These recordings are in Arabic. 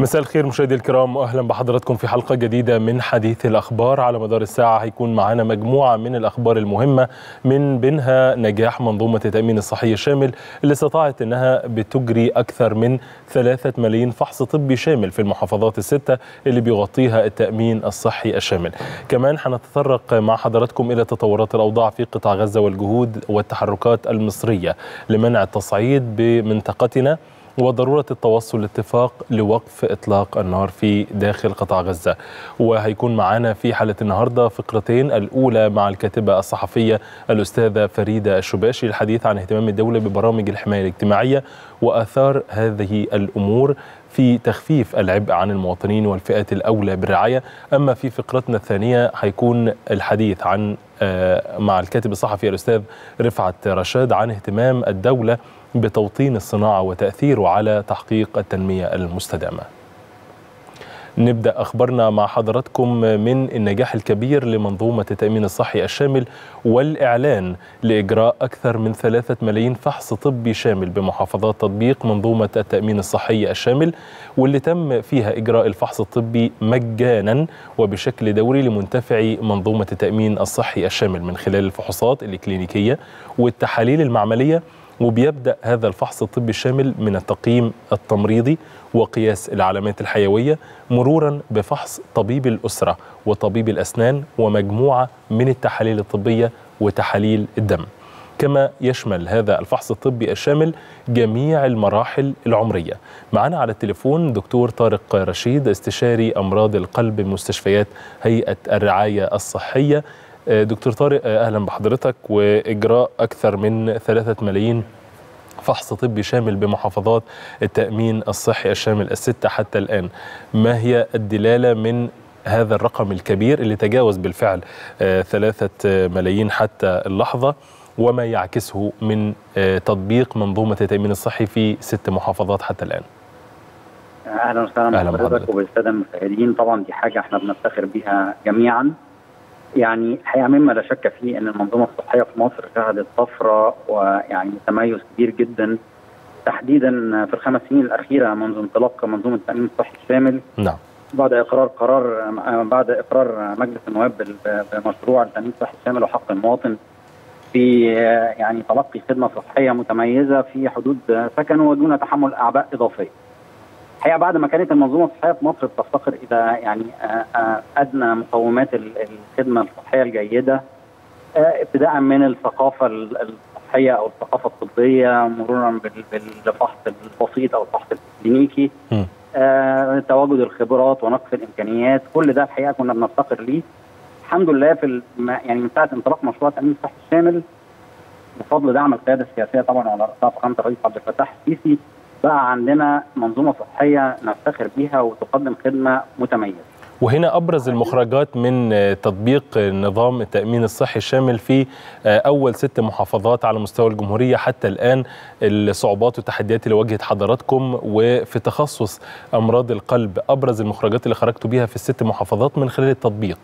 مساء الخير مشاهدي الكرام، واهلا بحضراتكم في حلقه جديده من حديث الاخبار. على مدار الساعه هيكون معانا مجموعه من الاخبار المهمه، من بينها نجاح منظومه التامين الصحي الشامل اللي استطاعت انها بتجري اكثر من 3 ملايين فحص طبي شامل في المحافظات السته اللي بيغطيها التامين الصحي الشامل. كمان هنتطرق مع حضراتكم الى تطورات الاوضاع في قطاع غزه والجهود والتحركات المصريه لمنع التصعيد بمنطقتنا وضرورة التوصل لاتفاق لوقف إطلاق النار في داخل قطاع غزة. وهيكون معنا في حلقة النهاردة فقرتين، الأولى مع الكاتبة الصحفية الأستاذة فريدة الشباشي الحديث عن اهتمام الدولة ببرامج الحماية الاجتماعية وآثار هذه الأمور في تخفيف العبء عن المواطنين والفئات الأولى بالرعاية. أما في فقرتنا الثانية هيكون الحديث عن مع الكاتب الصحفي الأستاذ رفعت رشاد عن اهتمام الدولة بتوطين الصناعة وتأثيره على تحقيق التنمية المستدامة. نبدأ أخبارنا مع حضراتكم من النجاح الكبير لمنظومة التأمين الصحي الشامل والإعلان لإجراء أكثر من 3 ملايين فحص طبي شامل بمحافظات تطبيق منظومة التأمين الصحي الشامل، واللي تم فيها إجراء الفحص الطبي مجانا وبشكل دوري لمنتفعي منظومة التأمين الصحي الشامل من خلال الفحوصات الإكلينيكية والتحاليل المعملية. وبيبدأ هذا الفحص الطبي الشامل من التقييم التمريضي وقياس العلامات الحيوية، مرورا بفحص طبيب الأسرة وطبيب الأسنان ومجموعة من التحاليل الطبية وتحاليل الدم. كما يشمل هذا الفحص الطبي الشامل جميع المراحل العمرية. معنا على التليفون دكتور طارق رشيد، استشاري أمراض القلب بمستشفيات هيئة الرعاية الصحية. دكتور طارق، أهلا بحضرتك. وإجراء أكثر من 3 ملايين فحص طبي شامل بمحافظات التأمين الصحي الشامل الستة حتى الآن، ما هي الدلالة من هذا الرقم الكبير اللي تجاوز بالفعل 3 ملايين حتى اللحظة، وما يعكسه من تطبيق منظومة التأمين الصحي في 6 محافظات حتى الآن؟ أهلا وسهلا بحضرتك وبالسادة المشاهدين. طبعا دي حاجة احنا بنفتخر بها جميعا. يعني الحقيقه مما لا شك فيه ان المنظومه الصحيه في مصر شهدت طفره ويعني تميز كبير جدا، تحديدا في ال5 سنين الاخيره منذ انطلاق منظومه التامين الصحي الشامل. نعم. بعد اقرار مجلس النواب بمشروع التامين الصحي الشامل وحق المواطن في يعني تلقي خدمه صحيه متميزه في حدود سكن ودون تحمل اعباء اضافيه. الحقيقه بعد ما كانت المنظومه الصحيه في مصر بتفتقر الى يعني ادنى مقومات الخدمه الصحيه الجيده، ابتداء من الثقافه الصحيه او الثقافه الطبيه، مرورا بالفحص البسيط او الفحص الكلينيكي، تواجد الخبرات ونقص الامكانيات. كل ده الحقيقه كنا بنفتقر ليه. الحمد لله يعني من ساعه انطلاق مشروع التامين الصحي الشامل بفضل دعم القياده السياسيه طبعا وعلى راسها فخامه الرئيس عبد الفتاح السيسي، بقى عندنا منظومة صحية نفتخر بيها وتقدم خدمة متميزة. وهنا أبرز المخرجات من تطبيق نظام التأمين الصحي الشامل في أول 6 محافظات على مستوى الجمهورية حتى الآن، الصعوبات والتحديات اللي واجهت حضراتكم وفي تخصص أمراض القلب، أبرز المخرجات اللي خرجتوا بيها في ال6 محافظات من خلال التطبيق.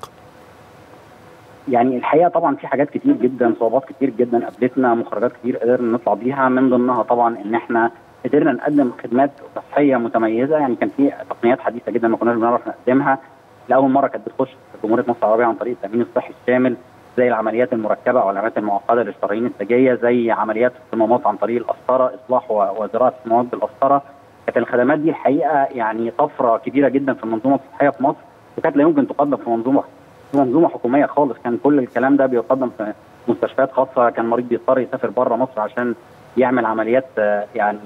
يعني الحقيقة طبعا في حاجات كتير جدا، صعوبات كتير جدا قابلتنا، مخرجات كتير قدرنا نطلع بيها. من ضمنها طبعا إن احنا قدرنا نقدم خدمات صحيه متميزه. يعني كان في تقنيات حديثه جدا ما كناش بنعرف نقدمها، لاول مره كانت بتخش في جمهوريه مصر العربيه عن طريق التامين الصحي الشامل، زي العمليات المركبه او العمليات المعقده للشرايين التاجيه، زي عمليات الصمامات عن طريق القسطره، اصلاح وزراعه الصمامات بالقسطره. كانت الخدمات دي الحقيقه يعني طفره كبيره جدا في المنظومه الصحيه في مصر، وكانت لا يمكن تقدم في منظومه حكوميه خالص. كان كل الكلام ده بيقدم في مستشفيات خاصه، كان مريض بيضطر يسافر بره مصر عشان يعمل عمليات يعني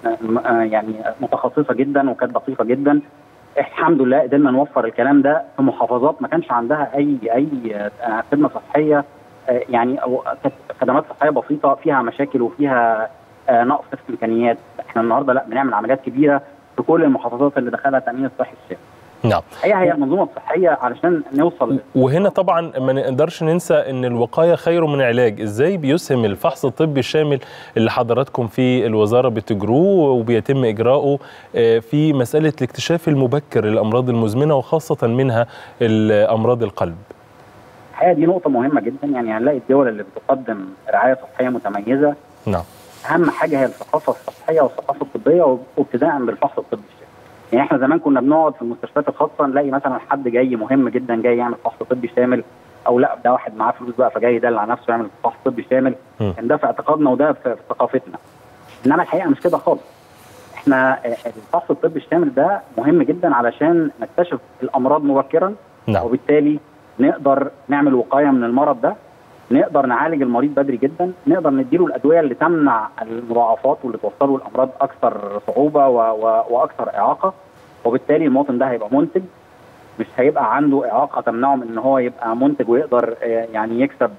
متخصصه جدا وكانت دقيقه جدا. الحمد لله قدرنا نوفر الكلام ده في محافظات ما كانش عندها اي خدمه صحيه، يعني كانت خدمات صحيه بسيطه فيها مشاكل وفيها نقص في الامكانيات. احنا النهارده لا، بنعمل عمليات كبيره في كل المحافظات اللي دخلها التامين الصحي الشامل. نعم. هي المنظومه الصحيه علشان نوصل. وهنا طبعا ما نقدرش ننسى ان الوقايه خير من العلاج. ازاي بيسهم الفحص الطبي الشامل اللي حضراتكم في الوزاره بتجروه وبيتم اجراؤه في مساله الاكتشاف المبكر للامراض المزمنه وخاصه منها الامراض القلب؟ الحقيقه دي نقطه مهمه جدا. يعني هنلاقي الدول اللي بتقدم رعايه صحيه متميزه، نعم، اهم حاجه هي الثقافه الصحيه والثقافه الطبيه، وابتداء بالفحص الطبي الشامل. يعني احنا زمان كنا بنقعد في المستشفيات الخاصه نلاقي مثلا حد جاي مهم جدا جاي يعمل فحص طبي شامل، او لا ده واحد معاه فلوس بقى فجاي يدلع نفسه يعمل فحص طبي شامل. كان ده في اعتقادنا وده في ثقافتنا. انما الحقيقه مش كده خالص. احنا الفحص الطبي الشامل ده مهم جدا علشان نكتشف الامراض مبكرا، وبالتالي نقدر نعمل وقايه من المرض ده، نقدر نعالج المريض بدري جدا، نقدر نديله الادويه اللي تمنع المضاعفات واللي توصله الامراض اكثر صعوبه واكثر اعاقه. وبالتالي المواطن ده هيبقى منتج، مش هيبقى عنده اعاقه تمنعه من ان هو يبقى منتج ويقدر يعني يكسب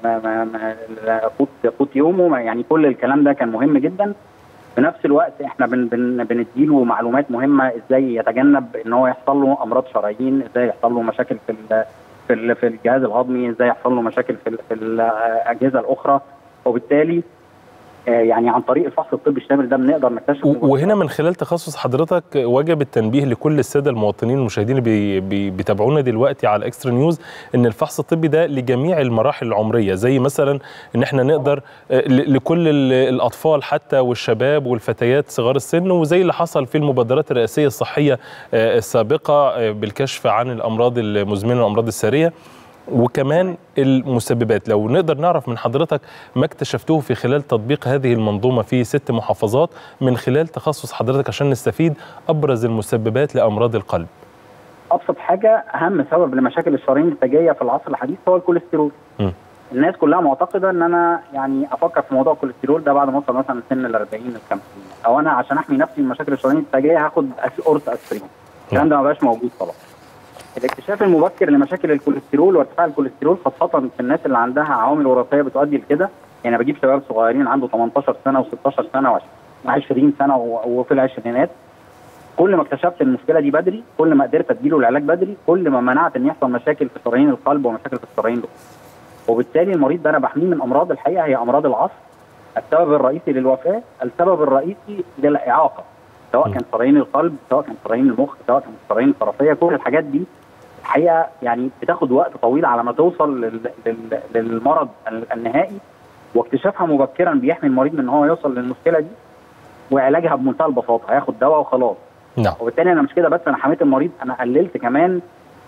قوت يومه. يعني كل الكلام ده كان مهم جدا. في نفس الوقت احنا بنديله معلومات مهمه ازاي يتجنب ان هو يحصل له امراض شرايين، ازاي يحصل له مشاكل في الجهاز الهضمي، ازاي يحصل له مشاكل في الاجهزه الاخرى. وبالتالي يعني عن طريق الفحص الطبي الشامل ده بنقدر نكتشف. وهنا من خلال تخصص حضرتك وجب التنبيه لكل الساده المواطنين المشاهدين اللي بيتابعونا دلوقتي على اكسترا نيوز ان الفحص الطبي ده لجميع المراحل العمريه، زي مثلا ان احنا نقدر لكل الاطفال حتى والشباب والفتيات صغار السن، وزي اللي حصل في المبادرات الرئاسيه الصحيه السابقه بالكشف عن الامراض المزمنه والامراض الساريه، وكمان المسببات. لو نقدر نعرف من حضرتك ما اكتشفتوه في خلال تطبيق هذه المنظومة في 6 محافظات من خلال تخصص حضرتك عشان نستفيد أبرز المسببات لأمراض القلب. أبسط حاجة، أهم سبب لمشاكل الشرايين التاجية في العصر الحديث هو الكوليسترول. الناس كلها معتقدة ان انا يعني افكر في موضوع الكوليسترول ده بعد ما اوصل مثلا سن ال 40 ال 50، او انا عشان احمي نفسي من مشاكل الشرايين التاجية هاخد قرص اسبرين. الكلام ده ما بقاش موجود خلاص. الاكتشاف المبكر لمشاكل الكوليسترول وارتفاع الكوليسترول خاصه في الناس اللي عندها عوامل وراثيه بتؤدي لكده. يعني بجيب شباب صغيرين عنده 18 سنه و16 سنه و20 سنه وفي العشرينات، كل ما اكتشفت المشكله دي بدري، كل ما قدرت اديله العلاج بدري، كل ما منعت ان يحصل مشاكل في شرايين القلب ومشاكل في الشرايين الاخرى. وبالتالي المريض ده انا بحميه من امراض الحقيقه هي امراض العصر. السبب الرئيسي للوفاه، السبب الرئيسي للاعاقه، سواء كان شرايين القلب، سواء كان شرايين المخ، سواء كان الشرايين الطرفيه. كل الحاجات دي الحقيقه يعني بتاخد وقت طويل على ما توصل للمرض النهائي، واكتشافها مبكرا بيحمي المريض من ان هو يوصل للمشكله دي، وعلاجها بمنتهى البساطه، هياخد دواء وخلاص. نعم. وبالتالي انا مش كده بس، انا حميت المريض، انا قللت كمان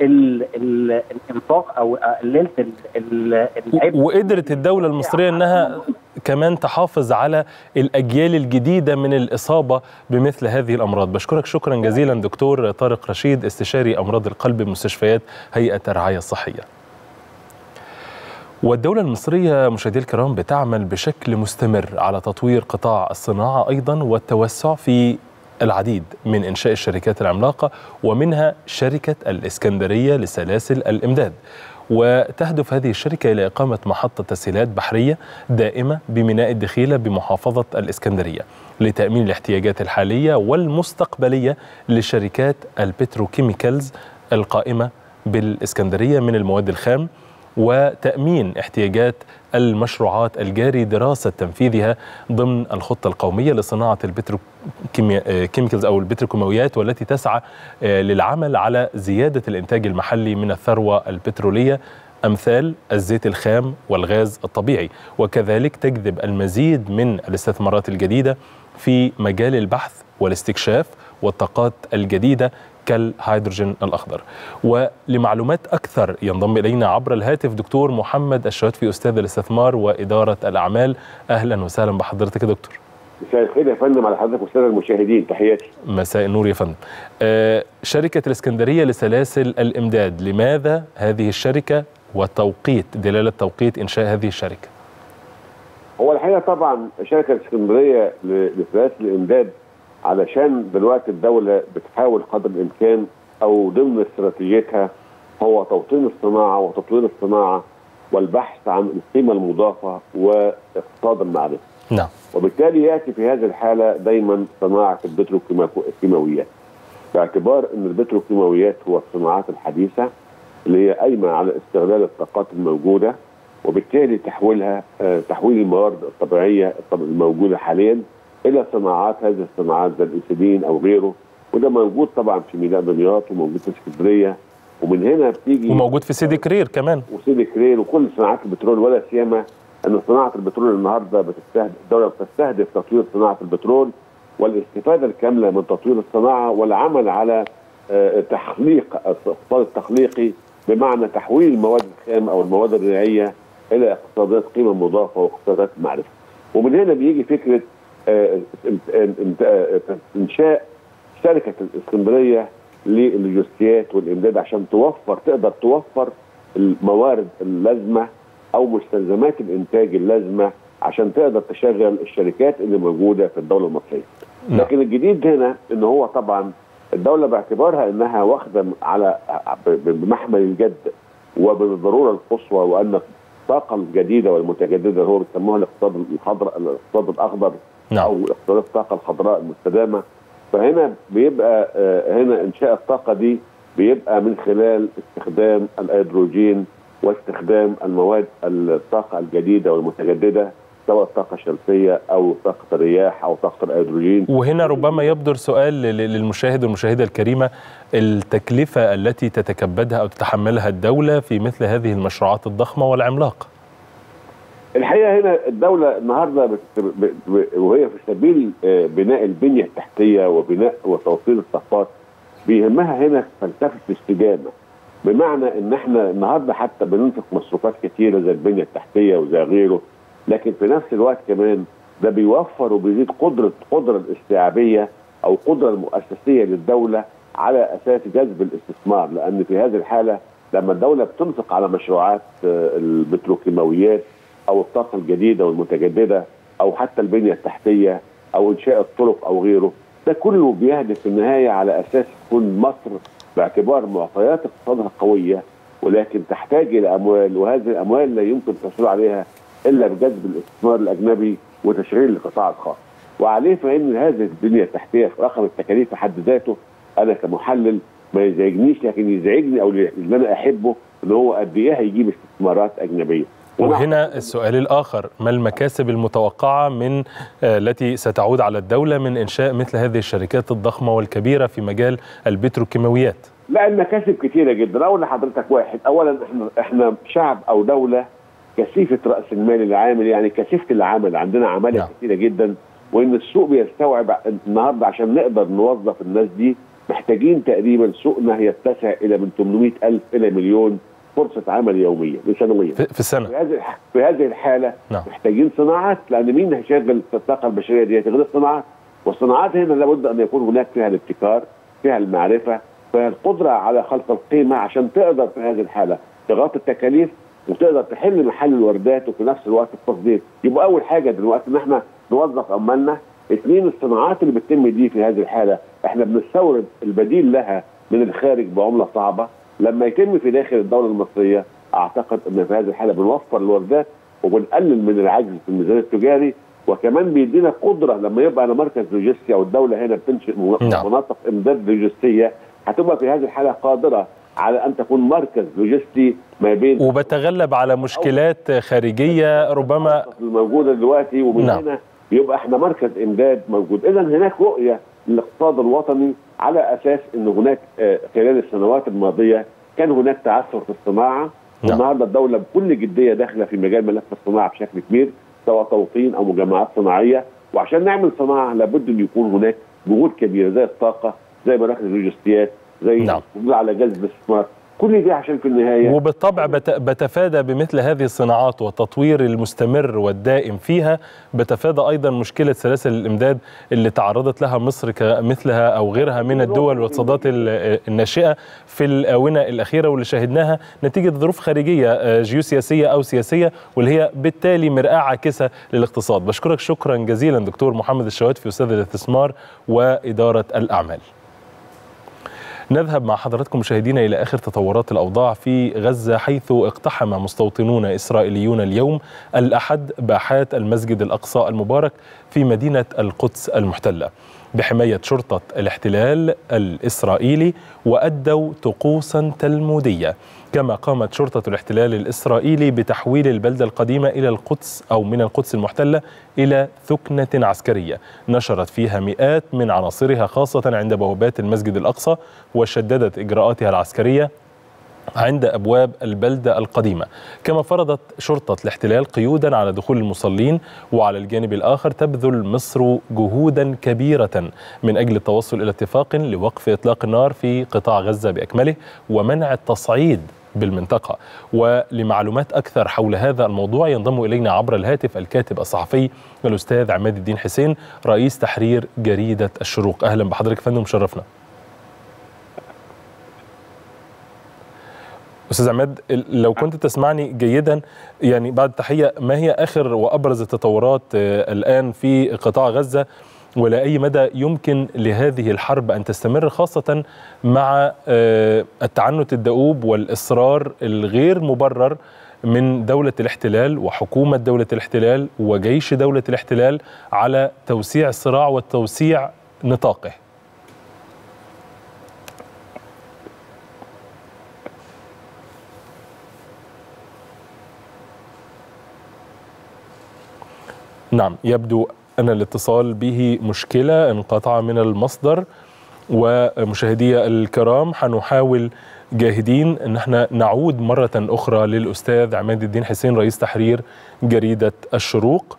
الانفاق او قللت العبء. وقدرت الدوله المصريه انها كمان تحافظ على الاجيال الجديده من الاصابه بمثل هذه الامراض. بشكرك شكرا جزيلا دكتور طارق رشيد، استشاري امراض القلب بمستشفيات هيئه الرعايه الصحيه. والدولة المصرية مشاهدينا الكرام بتعمل بشكل مستمر على تطوير قطاع الصناعة أيضا والتوسع في العديد من إنشاء الشركات العملاقة، ومنها شركة الإسكندرية لسلاسل الإمداد. وتهدف هذه الشركة إلى إقامة محطة تسهيلات بحرية دائمة بميناء الدخيلة بمحافظة الإسكندرية لتأمين الاحتياجات الحالية والمستقبلية لشركات البتروكيميكالز القائمة بالإسكندرية من المواد الخام، وتأمين احتياجات المشروعات الجاري دراسة تنفيذها ضمن الخطة القومية لصناعة البتروكيميكالز أو البتروكيماويات، والتي تسعى للعمل على زيادة الإنتاج المحلي من الثروة البترولية أمثال الزيت الخام والغاز الطبيعي، وكذلك تجذب المزيد من الاستثمارات الجديدة في مجال البحث والاستكشاف والطاقات الجديدة كالهيدروجين الأخضر. ولمعلومات أكثر ينضم إلينا عبر الهاتف دكتور محمد الشواتفي، أستاذ الاستثمار وإدارة الأعمال. أهلا وسهلا بحضرتك يا دكتور. مساء الخير يا فندم على حضرتك والسادة المشاهدين، تحياتي. مساء النور يا فندم. شركة الإسكندرية لسلاسل الإمداد، لماذا هذه الشركة والتوقيت، دلالة توقيت إنشاء هذه الشركة؟ هو الحقيقة طبعا شركة الإسكندرية لسلاسل الإمداد علشان دلوقتي الدولة بتحاول قدر الإمكان أو ضمن استراتيجيتها هو توطين الصناعة وتطوير الصناعة والبحث عن القيمة المضافة واقتصاد المعرفة. نعم. وبالتالي يأتي في هذه الحالة دايما صناعة البتروكيماويات، باعتبار أن البتروكيماويات هو الصناعات الحديثة اللي هي قايمة على استغلال الطاقات الموجودة، وبالتالي تحويل الموارد الطبيعية الموجودة حاليا الى صناعات، هذه الصناعات زي الانسولين او غيره، وده موجود طبعا في ميناء دمياط وموجود في اسكندريه، ومن هنا بتيجي وموجود في سيدي كرير كمان، وسيدي كرير وكل صناعات البترول، ولا سيما ان صناعه البترول النهارده الدوله بتستهدف تطوير صناعه البترول والاستفاده الكامله من تطوير الصناعه والعمل على تحقيق الاقتصاد التخليقي، بمعنى تحويل المواد الخام او المواد الريعيه الى اقتصادات قيمه مضافه واقتصادات معرفه. ومن هنا بيجي فكره انشاء شركه الاسكندريه للوجستيات والامداد عشان تقدر توفر الموارد اللازمه او مستلزمات الانتاج اللازمه عشان تقدر تشغل الشركات اللي موجوده في الدوله المصريه. لكن الجديد هنا ان هو طبعا الدوله باعتبارها انها واخده على بمحمل الجد وبالضروره القصوى، وان الطاقه الجديده والمتجدده اللي هو بيسموها الاقتصاد الخضراء، الاقتصاد الاخضر او اقتصاد الطاقه الخضراء المستدامه، فهنا بيبقى هنا انشاء الطاقه دي بيبقى من خلال استخدام الهيدروجين واستخدام المواد الطاقه الجديده والمتجدده، سواء الطاقه الشمسيه او طاقه الرياح او طاقه الهيدروجين. وهنا ربما يبدر سؤال للمشاهد والمشاهده الكريمه، التكلفه التي تتكبدها او تتحملها الدوله في مثل هذه المشروعات الضخمه والعملاقه. الحقيقه هنا الدوله النهارده وهي في سبيل بناء البنيه التحتيه وبناء وتوصيل الطاقات، بيهمها هنا فلسفه الاستدامه، بمعنى ان احنا النهارده حتى بننفق مصروفات كثيره زي البنيه التحتيه وزي غيره، لكن في نفس الوقت كمان ده بيوفر وبيزيد قدره الاستيعابيه او القدره المؤسسيه للدوله على اساس جذب الاستثمار، لان في هذه الحاله لما الدوله بتنفق على مشروعات البتروكيماويات او الطاقه الجديده والمتجدده او حتى البنيه التحتيه او انشاء الطرق او غيره، ده كله بيهدف في النهايه على اساس تكون مصر باعتبار معطيات اقتصادها قويه ولكن تحتاج الى اموال، وهذه الاموال لا يمكن الحصول عليها الا بجذب الاستثمار الاجنبي وتشغيل القطاع الخاص. وعليه فان هذه البنيه التحتيه في رقم التكاليف في حد ذاته انا كمحلل ما يزعجنيش، لكن يزعجني او اللي انا احبه ان هو قد ايه هيجيب استثمارات اجنبيه. وهنا السؤال الآخر، ما المكاسب المتوقعة من التي ستعود على الدولة من إنشاء مثل هذه الشركات الضخمة والكبيرة في مجال البتروكيماويات؟ لا، المكاسب كثيرة جدا. أقول لحضرتك واحد، أولا إحنا شعب أو دولة كثيفة رأس المال العامل، يعني كثيفة العمل، عندنا عمالة كثيرة جدا، وإن السوق بيستوعب النهارده عشان نقدر نوظف الناس دي محتاجين تقريبا سوقنا يتسع إلى من 800,000 إلى مليون فرصة عمل يومية سنويا في السنة. في هذه الحالة محتاجين صناعات، لأن مين هيشغل الطاقة البشرية دي؟ غير الصناعات، والصناعات هنا لابد أن يكون هناك فيها الابتكار، فيها المعرفة، فيها القدرة على خلق القيمة عشان تقدر في هذه الحالة تغطي التكاليف وتقدر تحل محل الواردات وفي نفس الوقت التصدير. يبقى أول حاجة دلوقتي إن احنا نوظف عمالنا. اثنين، الصناعات اللي بتتم دي في هذه الحالة احنا بنستورد البديل لها من الخارج بعملة صعبة. لما يتم في داخل الدولة المصرية أعتقد أن في هذه الحالة بنوفر الواردات وبنقلل من العجز في الميزان التجاري، وكمان بيدينا قدرة لما يبقى أنا مركز لوجستي أو الدولة هنا بتنشئ مناطق إمداد لوجستية، هتبقى في هذه الحالة قادرة على أن تكون مركز لوجستي ما بين وبتغلب على مشكلات خارجية ربما موجودة دلوقتي، ومن هنا يبقى احنا مركز إمداد موجود. إذا هناك رؤية للاقتصاد الوطني على اساس ان هناك خلال السنوات الماضيه كان هناك تعثر في الصناعه، والنهارده الدوله بكل جديه داخله في مجال ملف الصناعه بشكل كبير، سواء توطين او مجمعات صناعيه، وعشان نعمل صناعه لابد ان يكون هناك جهود كبيره زي الطاقه، زي مراكز اللوجستيات، زي القدره على جذب الاستثمار، كل دي عشان في النهايه. وبالطبع بتفادى بمثل هذه الصناعات والتطوير المستمر والدائم فيها، بتفادى ايضا مشكله سلاسل الامداد اللي تعرضت لها مصر كمثلها او غيرها من الدول والاقتصادات الناشئه في الاونه الاخيره، واللي شاهدناها نتيجه ظروف خارجيه جيوسياسيه او سياسيه، واللي هي بالتالي مرآة عاكسه للاقتصاد. بشكرك شكرا جزيلا دكتور محمد الشواتفي، استاذ الاستثمار واداره الاعمال. نذهب مع حضراتكم مشاهدينا إلى آخر تطورات الأوضاع في غزة، حيث اقتحم مستوطنون إسرائيليون اليوم الأحد باحات المسجد الأقصى المبارك في مدينة القدس المحتلة بحماية شرطة الاحتلال الإسرائيلي، وأدوا طقوسا تلمودية. كما قامت شرطة الاحتلال الإسرائيلي بتحويل البلدة القديمة إلى القدس أو من القدس المحتلة إلى ثكنة عسكرية نشرت فيها مئات من عناصرها، خاصة عند بوابات المسجد الأقصى، وشددت إجراءاتها العسكرية عند أبواب البلدة القديمة. كما فرضت شرطة الاحتلال قيودا على دخول المصلين، وعلى الجانب الآخر تبذل مصر جهودا كبيرة من أجل التوصل إلى اتفاق لوقف إطلاق النار في قطاع غزة بأكمله ومنع التصعيد بالمنطقة. ولمعلومات أكثر حول هذا الموضوع ينضم إلينا عبر الهاتف الكاتب الصحفي الأستاذ عماد الدين حسين، رئيس تحرير جريدة الشروق. أهلا بحضرتك فندم، شرفنا. أستاذ عماد، لو كنت تسمعني جيدا، يعني بعد تحية، ما هي آخر وأبرز التطورات الآن في قطاع غزة، ولا أي مدى يمكن لهذه الحرب أن تستمر، خاصة مع التعنت الدؤوب والإصرار الغير مبرر من دولة الاحتلال وحكومة دولة الاحتلال وجيش دولة الاحتلال على توسيع الصراع وتوسيع نطاقه؟ نعم، يبدو أن الاتصال به مشكلة، انقطع من المصدر. ومشاهدي الكرام، حنحاول جاهدين أن احنا نعود مرة أخرى للأستاذ عماد الدين حسين، رئيس تحرير جريدة الشروق.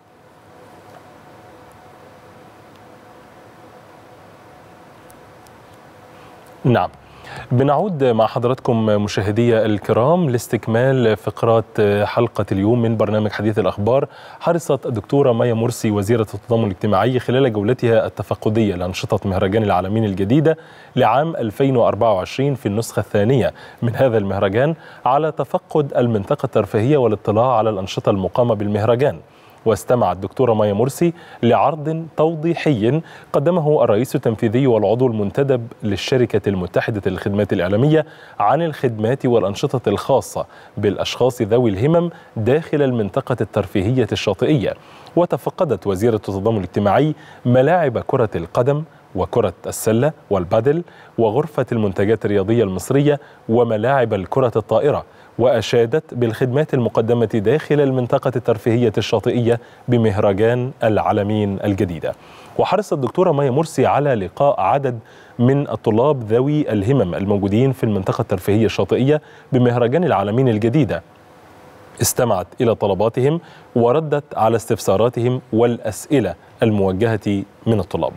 نعم، بنعود مع حضراتكم مشاهدي الكرام لاستكمال فقرات حلقة اليوم من برنامج حديث الأخبار. حرصت الدكتورة مايا مرسي وزيرة التضامن الاجتماعي خلال جولتها التفقدية لأنشطة مهرجان العالمين الجديدة لعام 2024 في النسخة الثانية من هذا المهرجان على تفقد المنطقة الترفيهية والاطلاع على الأنشطة المقامة بالمهرجان. واستمع الدكتورة مايا مرسي لعرض توضيحي قدمه الرئيس التنفيذي والعضو المنتدب للشركة المتحدة للخدمات الإعلامية عن الخدمات والأنشطة الخاصة بالأشخاص ذوي الهمم داخل المنطقة الترفيهية الشاطئية. وتفقدت وزيرة التضامن الاجتماعي ملاعب كرة القدم وكرة السلة والبادل وغرفة المنتجات الرياضية المصرية وملاعب الكرة الطائرة، وأشادت بالخدمات المقدمة داخل المنطقة الترفيهية الشاطئية بمهرجان العالمين الجديدة. وحرصت الدكتورة مايا مرسي على لقاء عدد من الطلاب ذوي الهمم الموجودين في المنطقة الترفيهية الشاطئية بمهرجان العالمين الجديدة. استمعت إلى طلباتهم وردت على استفساراتهم والأسئلة الموجهة من الطلاب.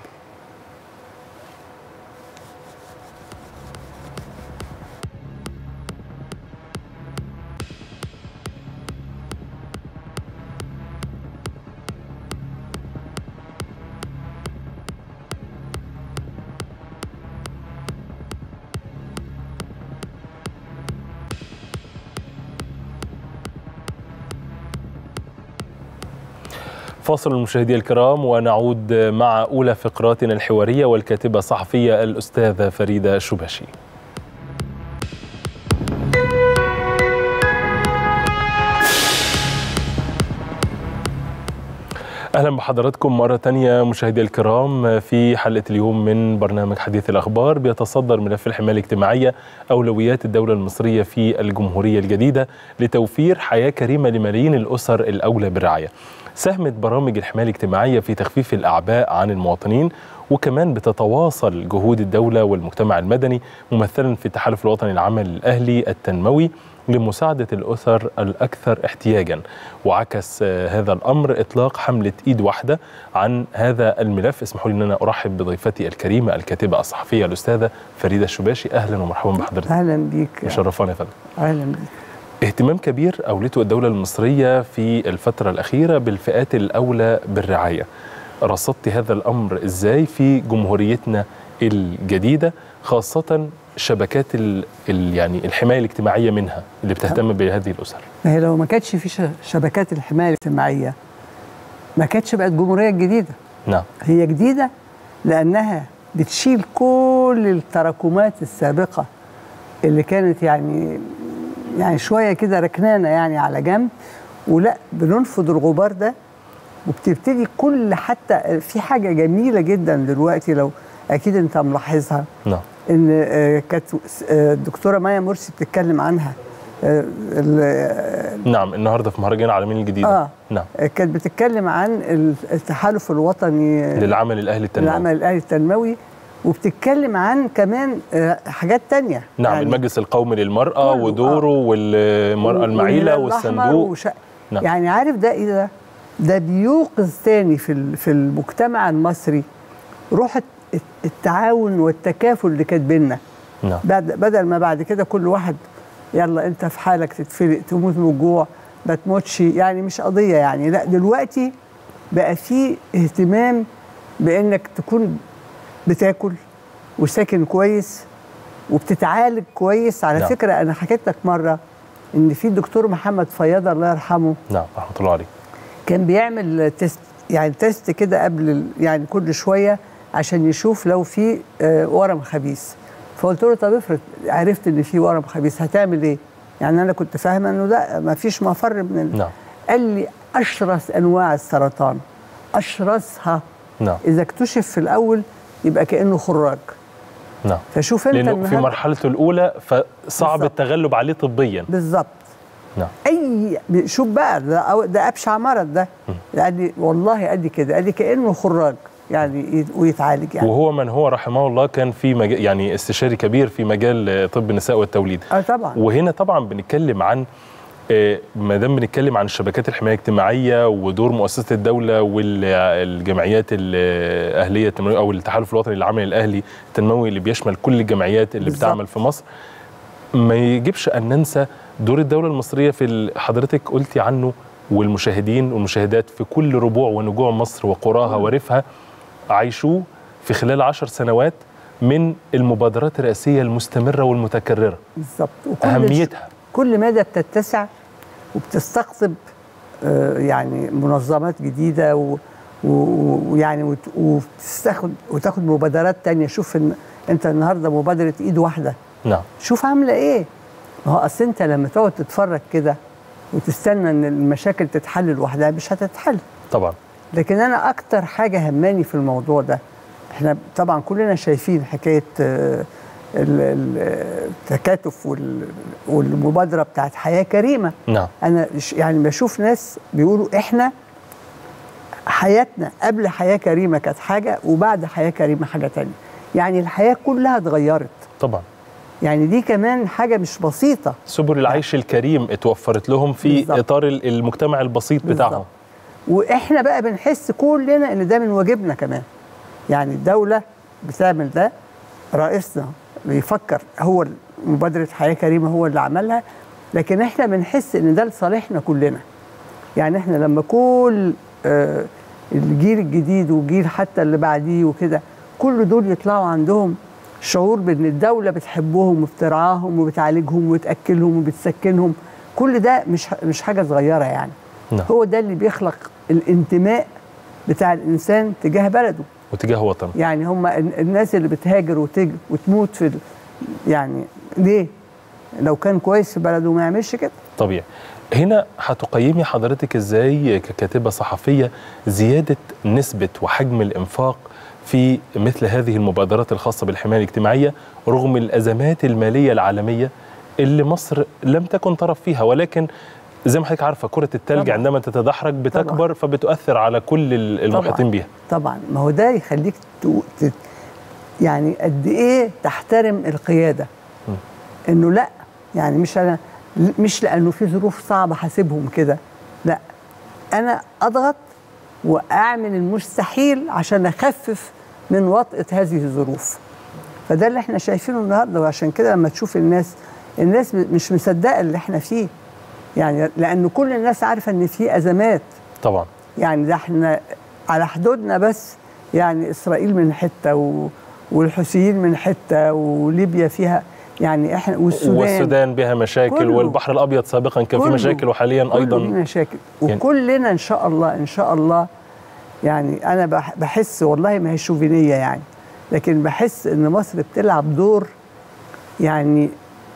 فاصل المشاهدي الكرام، ونعود مع أولى فقراتنا الحوارية والكاتبة الصحفية الأستاذة فريدة الشباشي. أهلا بحضراتكم مرة تانية مشاهدي الكرام في حلقة اليوم من برنامج حديث الأخبار. بيتصدر ملف الحماية الاجتماعية أولويات الدولة المصرية في الجمهورية الجديدة لتوفير حياة كريمة لملايين الأسر الأولى بالرعاية. ساهمت برامج الحماية الاجتماعية في تخفيف الأعباء عن المواطنين، وكمان بتتواصل جهود الدولة والمجتمع المدني ممثلا في التحالف الوطني العمل الأهلي التنموي لمساعدة الأسر الأكثر احتياجا. وعكس هذا الأمر إطلاق حملة إيد واحدة عن هذا الملف. اسمحوا لي أن أنا أرحب بضيفتي الكريمة الكاتبة الصحفية الأستاذة فريدة الشباشي. أهلا ومرحبا بحضرتك. أهلا بيك. مشرفانا يا فندم. أهلا بيك. اهتمام كبير أولته الدولة المصرية في الفترة الأخيرة بالفئات الأولى بالرعاية. رصدت هذا الأمر إزاي في جمهوريتنا الجديدة، خاصة شبكات يعني الحماية الاجتماعية منها اللي بتهتم بهذه الأسر؟ ما هي لو ما كانتش في شبكات الحماية الاجتماعية ما كانتش بقت جمهورية جديدة. نعم، هي جديدة لأنها بتشيل كل التراكمات السابقة اللي كانت يعني شوية كده ركنانة يعني على جنب، ولا بننفض الغبار ده وبتبتدي كل، حتى في حاجة جميلة جدا دلوقتي لو أكيد أنت ملاحظها. نعم. إن كانت الدكتورة مايا مرسي بتتكلم عنها. نعم، النهارده في مهرجان العالمين الجديدة. نعم. كانت بتتكلم عن التحالف الوطني للعمل الأهلي التنموي. العمل الأهلي التنموي، وبتتكلم عن كمان حاجات تانية. نعم، يعني المجلس القومي للمرأة ودوره والمرأة المعيلة والصندوق. نعم. يعني عارف ده ايه؟ ده بيوقظ تاني في المجتمع المصري روح التعاون والتكافل اللي كانت بينا. نعم. بدل ما بعد كده كل واحد يلا انت في حالك تتفلق تموت من الجوع ما تموتش، يعني مش قضية يعني. لا دلوقتي بقى في اهتمام بانك تكون بتاكل وساكن كويس وبتتعالج كويس. على نعم. فكرة انا حكيت لك مرة ان في دكتور محمد فياض الله يرحمه، نعم رحمة الله عليه، كان بيعمل تيست، يعني تيست كده قبل يعني كل شوية عشان يشوف لو في ورم خبيث. فقلت له طب افرض عرفت ان في ورم خبيث هتعمل ايه؟ يعني انا كنت فاهمه انه ده ما فيش مفر من نعم. قال لي اشرس انواع السرطان، اشرسها. نعم. اذا اكتشف في الاول يبقى كانه خراج. نعم. فشوف انت لانه في مرحلته الاولى فصعب بالزبط. التغلب عليه طبيا. بالظبط. نعم. اي شوف بقى ده ابشع مرض ده، يعني والله قد كده قد كانه خراج يعني ويتعالج يعني. وهو من هو رحمه الله كان في مجال يعني استشاري كبير في مجال طب النساء والتوليد. طبعا. وهنا طبعا بنتكلم عن ما دام بنتكلم عن شبكات الحمايه الاجتماعيه ودور مؤسسه الدوله والجمعيات الاهليه التنمويه او التحالف الوطني للعمل الاهلي التنموي اللي بيشمل كل الجمعيات اللي بالزبط. بتعمل في مصر، ما يجبش ان ننسى دور الدوله المصريه في حضرتك قلتي عنه، والمشاهدين والمشاهدات في كل ربوع ونجوع مصر وقراها وريفها عايشوه في خلال 10 سنوات من المبادرات الرئاسيه المستمره والمتكرره. بالظبط. اهميتها كل مدى بتتسع وبتستقطب يعني منظمات جديده ويعني وتاخد مبادرات تانية. شوف انت النهارده مبادره ايد واحده. نعم. شوف عامله ايه. ما هو اصل انت لما تقعد تتفرج كده وتستنى ان المشاكل تتحل لوحدها مش هتتحل طبعا. لكن انا اكتر حاجه هماني في الموضوع ده، احنا طبعا كلنا شايفين حكايه التكاتف والمبادره بتاعت حياه كريمه. نعم. انا يعني بشوف ناس بيقولوا احنا حياتنا قبل حياه كريمه كانت حاجه وبعد حياه كريمه حاجه تانية. يعني الحياه كلها اتغيرت طبعا. يعني دي كمان حاجه مش بسيطه. سبل العيش الكريم اتوفرت لهم في بالزبط. اطار المجتمع البسيط بالزبط. بتاعهم. واحنا بقى بنحس كلنا ان ده من واجبنا كمان. يعني الدوله بتعمل ده، رئيسنا بيفكر، هو مبادره حياه كريمه هو اللي عملها، لكن احنا بنحس ان ده لصالحنا كلنا. يعني احنا لما كل الجيل الجديد والجيل حتى اللي بعديه وكده كل دول يطلعوا عندهم شعور بان الدوله بتحبهم وبترعاهم وبتعالجهم وبتاكلهم وبتسكنهم، كل ده مش حاجه صغيره يعني. هو ده اللي بيخلق الانتماء بتاع الانسان تجاه بلده وتجاه وطنه. يعني هم الناس اللي بتهاجر وتموت في يعني ليه؟ لو كان كويس في بلده ما يعملش كده. طبيعي. هنا هتقيمي حضرتك ازاي ككاتبه صحفيه زياده نسبه وحجم الانفاق في مثل هذه المبادرات الخاصه بالحمايه الاجتماعيه رغم الازمات الماليه العالميه اللي مصر لم تكن طرف فيها، ولكن زي ما حضرتك عارفه كره الثلج طبعا. عندما تتدحرج بتكبر طبعا. فبتؤثر على كل المحيطين بيها. طبعا. ما هو ده يخليك يعني قد ايه تحترم القياده. انه لا يعني مش لانه في ظروف صعبه حاسبهم كده، لا انا اضغط واعمل المستحيل عشان اخفف من وطأة هذه الظروف. فده اللي احنا شايفينه النهارده، وعشان كده لما تشوف الناس مش مصدقه اللي احنا فيه. يعني لأن كل الناس عارفة إن في أزمات طبعا. يعني ده احنا على حدودنا بس، يعني إسرائيل من حتة والحوثيين من حتة وليبيا فيها يعني احنا والسودان بها مشاكل والبحر الأبيض سابقا كان في مشاكل وحاليا أيضا في مشاكل وكلنا إن شاء الله يعني أنا بحس والله ما هي شوفينية يعني، لكن بحس إن مصر بتلعب دور يعني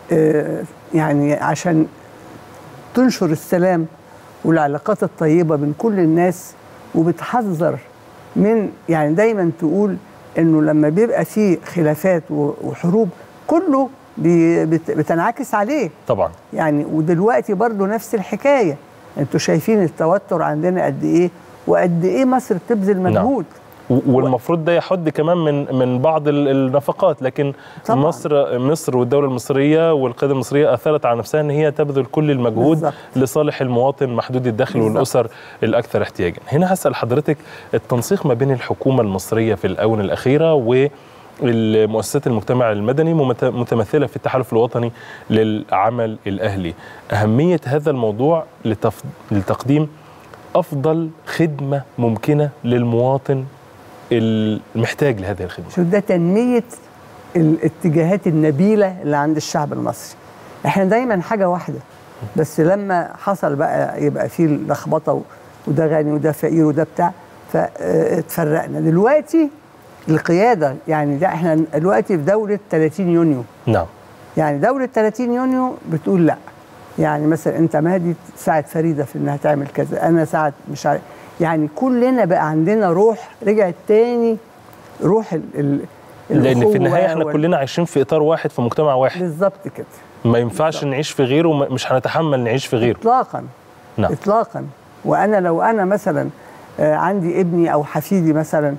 يعني عشان تنشر السلام والعلاقات الطيبة بين كل الناس، وبتحذر من يعني دايما تقول انه لما بيبقى فيه خلافات وحروب كله بتنعكس عليه طبعا. يعني ودلوقتي برضو نفس الحكاية، انتوا شايفين التوتر عندنا قد ايه وقد ايه مصر بتبذل مجهود. والمفروض ده يحد كمان من بعض النفقات، لكن طبعا. مصر والدولة المصرية والقيادة المصرية أثرت على نفسها أن هي تبذل كل المجهود بالزبط. لصالح المواطن محدود الدخل بالزبط. والأسر الأكثر احتياجا. هنا هسأل حضرتك التنسيق ما بين الحكومة المصرية في الآونة الأخيرة والمؤسسات المجتمع المدني متمثلة في التحالف الوطني للعمل الأهلي، أهمية هذا الموضوع لتقديم أفضل خدمة ممكنة للمواطن المحتاج لهذه الخدمة. شو ده تنمية الاتجاهات النبيلة اللي عند الشعب المصري. احنا دايما حاجة واحدة، بس لما حصل بقى يبقى فيه لخبطة وده غني وده فقير وده بتاع، فاتفرقنا. دلوقتي القيادة يعني ده احنا دلوقتي في دولة 30 يونيو. نعم. يعني دولة 30 يونيو بتقول لا، يعني مثلا انت مهدي ساعد فريدة في انها تعمل كذا، انا ساعد مش عارف، يعني كلنا بقى عندنا روح رجعت تاني، روح لان في النهاية احنا كلنا عايشين في اطار واحد في مجتمع واحد. بالظبط كده. ما ينفعش بالزبط. نعيش في غيره ومش هنتحمل نعيش في غيره اطلاقا. نعم. اطلاقا. وانا لو انا مثلا عندي ابني او حفيدي مثلا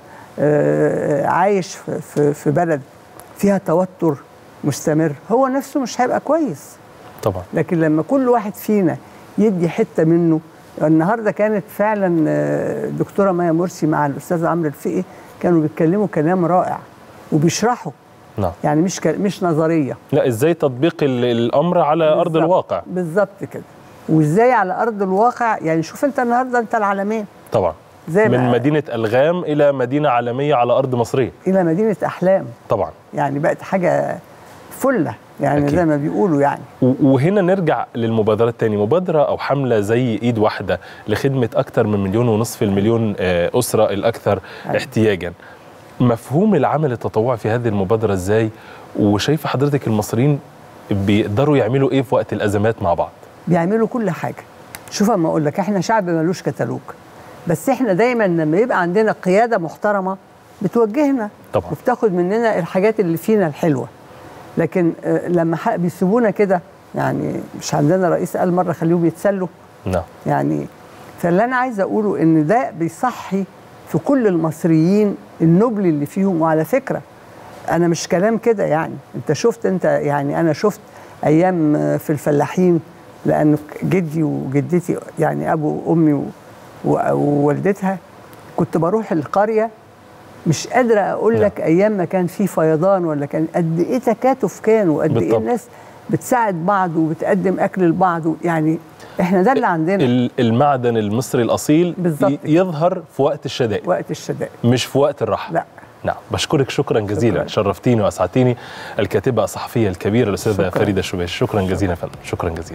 عايش في بلد فيها توتر مستمر، هو نفسه مش هيبقى كويس طبعا. لكن لما كل واحد فينا يدي حته منه. النهارده كانت فعلا الدكتوره مايا مرسي مع الاستاذ عمرو الفقي كانوا بيتكلموا كلام رائع وبيشرحوا. نعم. يعني مش نظريه، لا، ازاي تطبيق الامر على بالزبط. ارض الواقع. بالظبط كده. وازاي على ارض الواقع، يعني شوف انت النهارده انت العالمين طبعا، زي من مدينه الغام الى مدينه عالميه على ارض مصريه، الى مدينه احلام طبعا. يعني بقت حاجه فله يعني أكيد. زي ما بيقولوا يعني. وهنا نرجع للمبادرة الثانية، مبادرة أو حملة زي إيد واحدة لخدمة أكثر من 1.5 مليون أسرة الأكثر احتياجا. مفهوم العمل التطوعي في هذه المبادرة إزاي؟ وشايفة حضرتك المصريين بيقدروا يعملوا إيه في وقت الأزمات مع بعض؟ بيعملوا كل حاجة. شوف أما أقول لك، إحنا شعب ملوش كتالوج، بس إحنا دايما لما يبقى عندنا قيادة محترمة بتوجهنا طبعا، وبتاخد مننا الحاجات اللي فينا الحلوة. لكن لما بيسيبونا كده، يعني مش عندنا رئيس قال مرة خليهم يتسلوا. نعم. يعني فاللي أنا عايزة أقوله إن ده بيصحي في كل المصريين النبل اللي فيهم. وعلى فكرة أنا مش كلام كده، يعني أنت يعني أنا شفت أيام في الفلاحين، لأن جدي وجدتي يعني أبو أمي ووالدتها كنت بروح القرية، مش قادرة أقول لك أيام ما كان في فيضان ولا كان قد إيه تكاتف كان، وقد إيه الناس بتساعد بعض وبتقدم أكل لبعض. يعني إحنا ده اللي عندنا. المعدن المصري الأصيل يظهر في وقت الشدائد، وقت الشدائد مش في وقت الراحة. لا. نعم. بشكرك شكرا جزيلا، شرفتيني وأسعدتيني، الكاتبة الصحفية الكبيرة الأستاذة فريدة شوبيش. شكرا جزيلا فندم، شكرا جزيلا.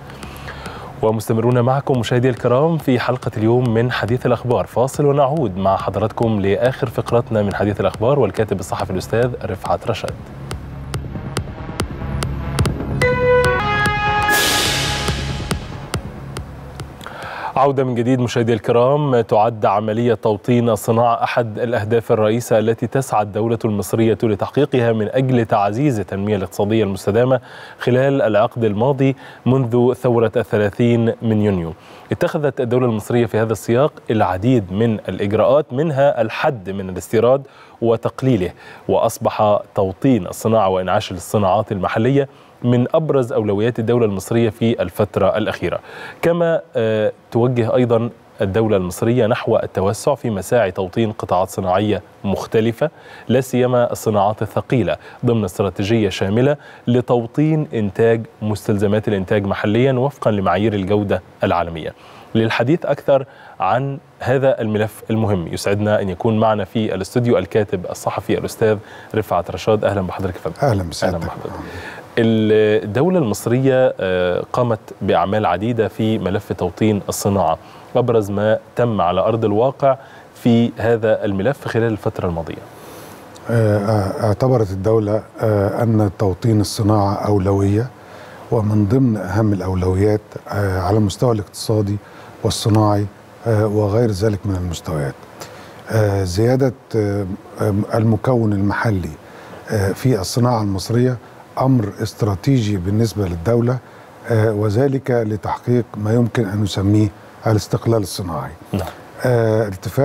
ومستمرون معكم مشاهدي الكرام في حلقة اليوم من حديث الأخبار. فاصل ونعود مع حضراتكم لآخر فقرتنا من حديث الأخبار والكاتب الصحفي الأستاذ رفعت رشاد. عودة من جديد مشاهدي الكرام. تعد عملية توطين الصناعة أحد الأهداف الرئيسة التي تسعى الدولة المصرية لتحقيقها من أجل تعزيز التنمية الاقتصادية المستدامة خلال العقد الماضي منذ ثورة 30 من يونيو. اتخذت الدولة المصرية في هذا السياق العديد من الإجراءات، منها الحد من الاستيراد وتقليله، وأصبح توطين الصناعة وإنعاش الصناعات المحلية من أبرز أولويات الدولة المصرية في الفترة الأخيرة. كما توجه أيضا الدولة المصرية نحو التوسع في مساعي توطين قطاعات صناعية مختلفة، لا سيما الصناعات الثقيلة، ضمن استراتيجية شاملة لتوطين إنتاج مستلزمات الإنتاج محليا وفقا لمعايير الجودة العالمية. للحديث أكثر عن هذا الملف المهم يسعدنا أن يكون معنا في الاستوديو الكاتب الصحفي الأستاذ رفعت رشاد. أهلا بحضرتك فندم. أهلا بسعادتك. الدولة المصرية قامت بأعمال عديدة في ملف توطين الصناعة، أبرز ما تم على أرض الواقع في هذا الملف خلال الفترة الماضية. اعتبرت الدولة أن توطين الصناعة أولوية، ومن ضمن أهم الأولويات على المستوى الاقتصادي والصناعي وغير ذلك من المستويات. زيادة المكون المحلي في الصناعة المصرية أمر استراتيجي بالنسبة للدولة، وذلك لتحقيق ما يمكن أن نسميه الاستقلال الصناعي. نعم. ارتفاع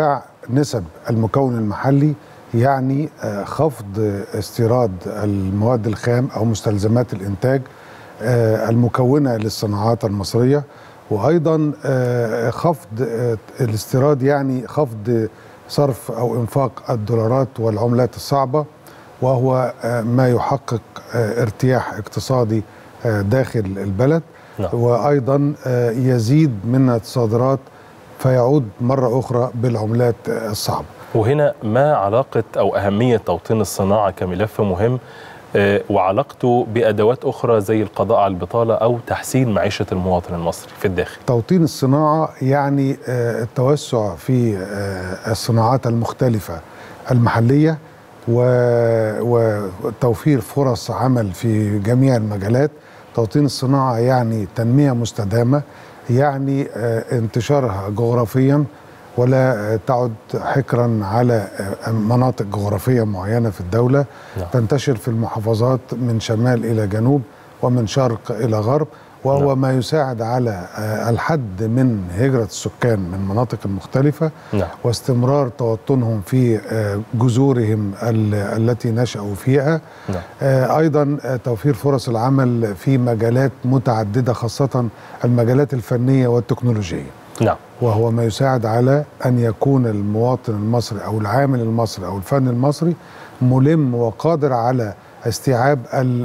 نسب المكون المحلي يعني خفض استيراد المواد الخام أو مستلزمات الإنتاج المكونة للصناعات المصرية، وأيضا خفض الاستيراد يعني خفض صرف أو إنفاق الدولارات والعملات الصعبة، وهو ما يحقق ارتياح اقتصادي داخل البلد. نعم. وأيضا يزيد من الصادرات فيعود مرة أخرى بالعملات الصعبة. وهنا ما علاقة أو أهمية توطين الصناعة كملف مهم وعلاقته بأدوات أخرى زي القضاء على البطالة أو تحسين معيشة المواطن المصري في الداخل؟ توطين الصناعة يعني التوسع في الصناعات المختلفة المحلية وتوفير فرص عمل في جميع المجالات. توطين الصناعة يعني تنمية مستدامة، يعني انتشارها جغرافيا ولا تعد حكرا على مناطق جغرافية معينة في الدولة. تنتشر في المحافظات من شمال إلى جنوب ومن شرق إلى غرب، وهو ما يساعد على الحد من هجرة السكان من مناطق مختلفة واستمرار توطنهم في جذورهم التي نشأوا فيها. أيضا توفير فرص العمل في مجالات متعددة، خاصة المجالات الفنية والتكنولوجية. نعم. وهو ما يساعد على أن يكون المواطن المصري أو العامل المصري أو الفن المصري ملم وقادر على استيعاب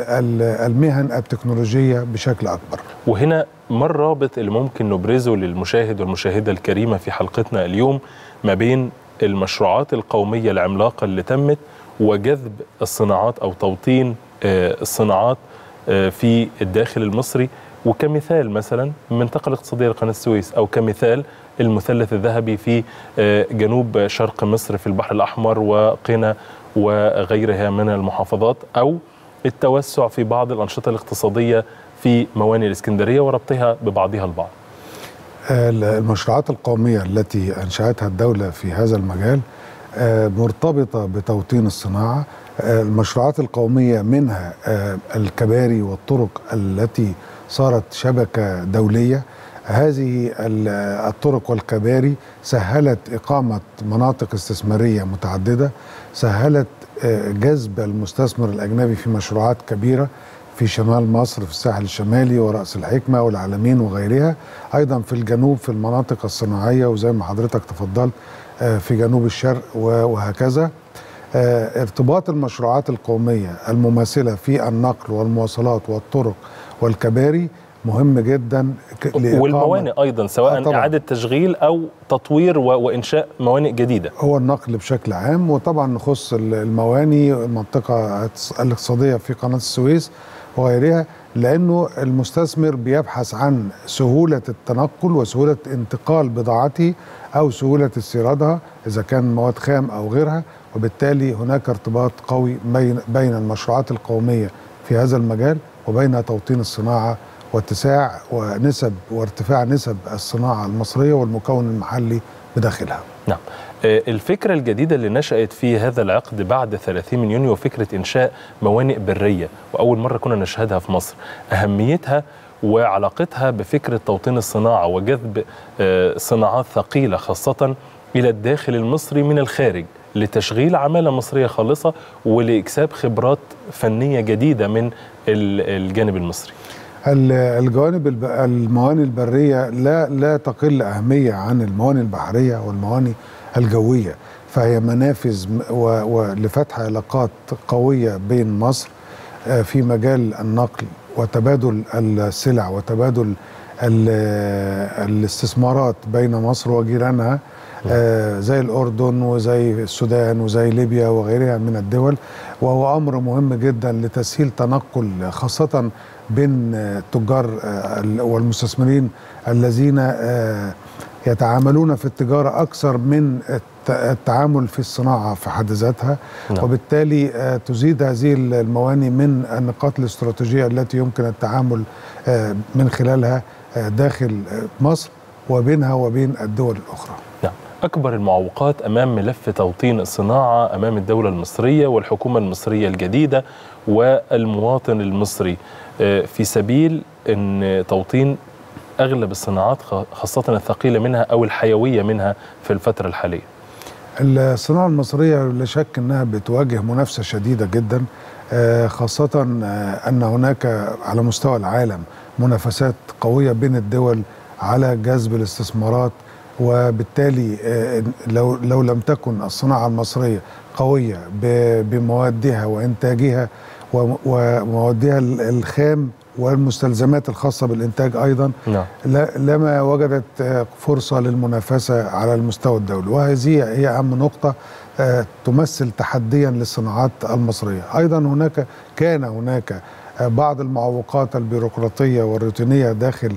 المهن التكنولوجية بشكل أكبر. وهنا ما الرابط اللي ممكن نبرزه للمشاهد والمشاهدة الكريمة في حلقتنا اليوم ما بين المشروعات القومية العملاقة اللي تمت وجذب الصناعات أو توطين الصناعات في الداخل المصري، وكمثال مثلا المنطقة الاقتصادية لقناة السويس، أو كمثال المثلث الذهبي في جنوب شرق مصر في البحر الأحمر وقنا وغيرها من المحافظات، أو التوسع في بعض الأنشطة الاقتصادية في موانئ الإسكندرية وربطها ببعضها البعض؟ المشروعات القومية التي أنشأتها الدولة في هذا المجال مرتبطة بتوطين الصناعة. المشروعات القومية منها الكباري والطرق التي صارت شبكة دولية. هذه الطرق والكباري سهلت إقامة مناطق استثمارية متعددة، سهلت جذب المستثمر الأجنبي في مشروعات كبيرة في شمال مصر في الساحل الشمالي ورأس الحكمة والعلمين وغيرها، أيضا في الجنوب في المناطق الصناعية وزي ما حضرتك تفضلت في جنوب الشرق وهكذا. ارتباط المشروعات القومية المماثلة في النقل والمواصلات والطرق والكباري مهم جدا، والموانئ أيضا سواء إعادة تشغيل أو تطوير وإنشاء موانئ جديدة. هو النقل بشكل عام، وطبعا نخص الموانئ المنطقة الاقتصادية في قناة السويس وغيرها، لأنه المستثمر بيبحث عن سهولة التنقل وسهولة انتقال بضاعته أو سهولة استيرادها إذا كان مواد خام أو غيرها، وبالتالي هناك ارتباط قوي بين المشروعات القومية في هذا المجال وبين توطين الصناعة واتساع ونسب وارتفاع نسب الصناعة المصرية والمكون المحلي بداخلها. نعم. الفكرة الجديدة اللي نشأت في هذا العقد بعد 30 من يونيو فكرة إنشاء موانئ برية، وأول مرة كنا نشهدها في مصر. أهميتها وعلاقتها بفكرة توطين الصناعة وجذب صناعات ثقيلة خاصة إلى الداخل المصري من الخارج لتشغيل عمالة مصرية خالصة ولإكساب خبرات فنية جديدة من الجانب المصري. الموانئ البرية لا تقل أهمية عن الموانئ البحرية والموانئ الجوية، فهي منافذ لفتح علاقات قوية بين مصر في مجال النقل وتبادل السلع وتبادل الاستثمارات بين مصر وجيرانها زي الأردن وزي السودان وزي ليبيا وغيرها من الدول، وهو أمر مهم جدا لتسهيل تنقل خاصة بين التجار والمستثمرين الذين يتعاملون في التجارة أكثر من التعامل في الصناعة في حد ذاتها. وبالتالي تزيد هذه الموانئ من النقاط الاستراتيجية التي يمكن التعامل من خلالها داخل مصر وبينها وبين الدول الأخرى. نعم. أكبر المعوقات أمام ملف توطين الصناعة أمام الدولة المصرية والحكومة المصرية الجديدة والمواطن المصري في سبيل أن توطين أغلب الصناعات خاصة الثقيلة منها أو الحيوية منها في الفترة الحالية؟ الصناعة المصرية لا شك أنها بتواجه منافسة شديدة جدا، خاصة أن هناك على مستوى العالم منافسات قوية بين الدول على جذب الاستثمارات، وبالتالي لو لم تكن الصناعة المصرية قوية بموادها وإنتاجها وموادها الخام والمستلزمات الخاصة بالإنتاج أيضا، لما وجدت فرصة للمنافسة على المستوى الدولي، وهذه هي أهم نقطة تمثل تحديا للصناعات المصرية. أيضا كان هناك بعض المعوقات البيروقراطية والروتينية داخل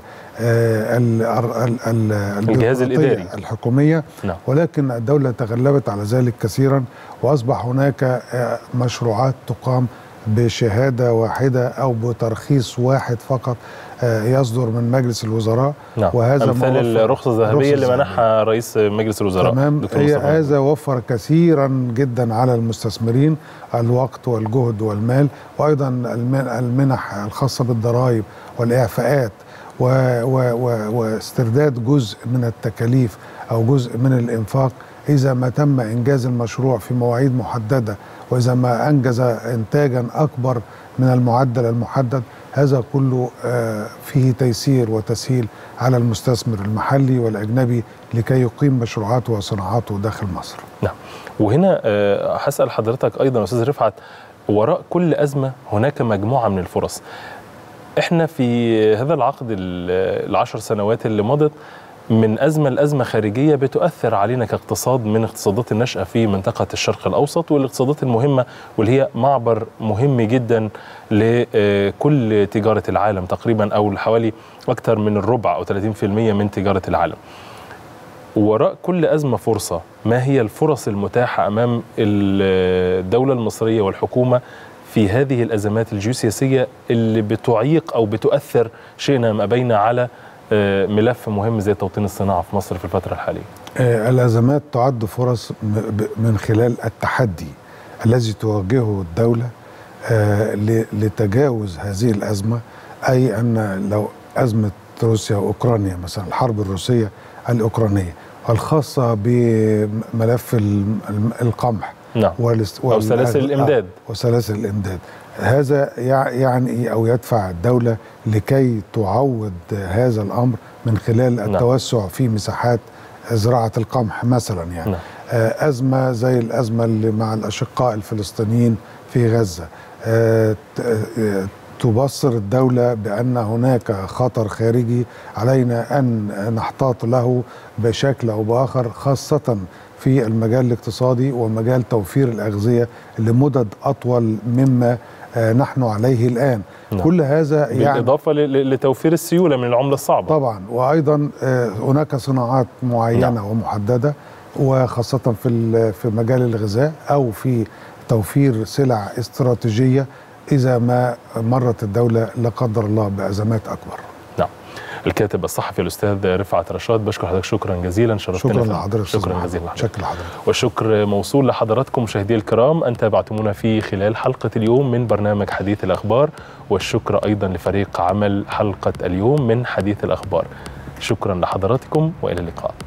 الجهاز الإداري الحكومية، ولكن الدولة تغلبت على ذلك كثيرا، وأصبح هناك مشروعات تقام بشهادة واحدة أو بترخيص واحد فقط يصدر من مجلس الوزراء. وهذا أمثال الرخصة الذهبية اللي منحها رئيس مجلس الوزراء. تمام. هذا وفر كثيرا جدا على المستثمرين الوقت والجهد والمال، وأيضا المنح الخاصة بالضرائب والإعفاءات واسترداد جزء من التكاليف أو جزء من الإنفاق إذا ما تم إنجاز المشروع في مواعيد محددة، وإذا ما أنجز إنتاجا أكبر من المعدل المحدد. هذا كله فيه تيسير وتسهيل على المستثمر المحلي والأجنبي لكي يقيم مشروعاته وصناعاته داخل مصر. نعم. وهنا هسأل حضرتك أيضا أستاذ رفعت، وراء كل أزمة هناك مجموعة من الفرص. إحنا في هذا العقد ال10 سنوات اللي مضت من أزمة لأزمة خارجية بتؤثر علينا كاقتصاد من اقتصادات النشأة في منطقة الشرق الأوسط، والاقتصادات المهمة واللي هي معبر مهم جدا لكل تجارة العالم تقريبا، أو حوالي أكثر من الربع أو 30% من تجارة العالم. وراء كل أزمة فرصة. ما هي الفرص المتاحة أمام الدولة المصرية والحكومة في هذه الأزمات الجيوسياسية اللي بتعيق أو بتؤثر شئنا ما بين على ملف مهم زي توطين الصناعة في مصر في الفترة الحالية؟ الأزمات تعد فرص من خلال التحدي الذي تواجهه الدولة لتجاوز هذه الأزمة. أي أن لو أزمة روسيا وأوكرانيا مثلا، الحرب الروسية الأوكرانية الخاصة بملف القمح أو سلاسل الإمداد وسلاسل الإمداد، هذا يعني أو يدفع الدولة لكي تعوض هذا الأمر من خلال التوسع في مساحات زراعة القمح مثلا. يعني أزمة زي الأزمة اللي مع الأشقاء الفلسطينيين في غزة، تبصر الدولة بأن هناك خطر خارجي علينا أن نحتاط له بشكل أو بآخر، خاصة في المجال الاقتصادي ومجال توفير الأغذية لمدد أطول مما نحن عليه الآن. كل هذا بالإضافة لتوفير السيولة من العملة الصعبة طبعا، وأيضا هناك صناعات معينة ومحددة، وخاصة في مجال الغذاء أو في توفير سلع استراتيجية إذا ما مرت الدولة لا قدر الله بأزمات أكبر. نعم. الكاتب الصحفي الأستاذ رفعت رشاد، بشكر حضرتك شكرا جزيلا، شرفتنا. شكرا لحضرتك. شكرا جزيلا شكرا لحضرتك. والشكر موصول لحضراتكم مشاهدي الكرام أن تابعتمونا في خلال حلقة اليوم من برنامج حديث الأخبار، والشكر أيضا لفريق عمل حلقة اليوم من حديث الأخبار. شكرا لحضراتكم وإلى اللقاء.